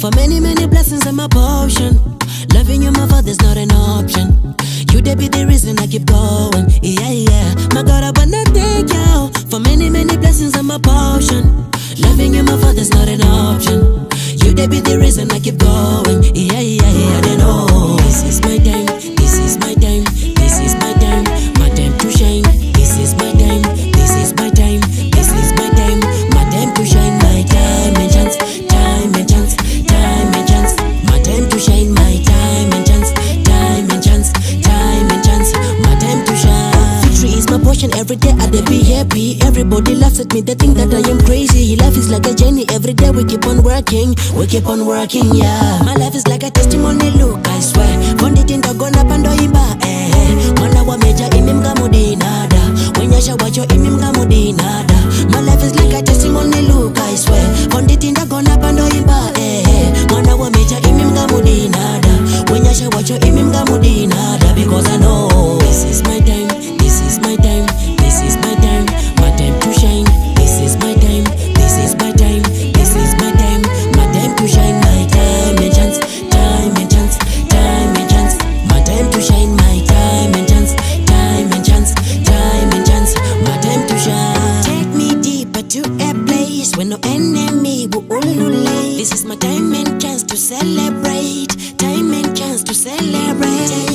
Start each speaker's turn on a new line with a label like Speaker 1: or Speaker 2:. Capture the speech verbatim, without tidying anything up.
Speaker 1: For many, many blessings in my portion. Loving you, my father's not an option. You they be the reason I keep going. Yeah, yeah. My God, I wanna thank you for many, many blessings in my portion. Loving you, my father's not an option. You they be the reason I keep going. Yeah, yeah, yeah. They know this is my time. This is my time. This is my time. My time to shine. This is my time. This is my time. This is my time. My time to shine. My time and chance. Time and chance. Time and chance. My time to shine. My time and chance. Time and chance. Time and chance. My time to shine. Victory is my portion. Every day I dey be happy. Everybody laughs at me. They think that I am crazy. Life is like a journey. Every day we keep on working. We keep on working, yeah. My life is like a testimony. Look, I swear. Fondi tinda gona pando imba. Eh, mwana wa meja imi mga mudi nada. Wenyasha wacho imi mga mudi nada. My life is like a testimony. Look, I swear. Fondi tinda gona pando imba. Eh, mwana wa meja imi mga mudi nada. Wenyasha wacho imi mga mudi nada. Because I know this is my time. This is my time. This is my time. My time to shine. This is my time. This is my time. This is my time. My time to shine. My time and chance. Time and chance. Time and chance. My time to shine. My time and chance. Time and chance. Time and chance. My time to shine. Take me deeper to a place where no enemy will ululate. This is my time and chance to celebrate. Time and chance to celebrate.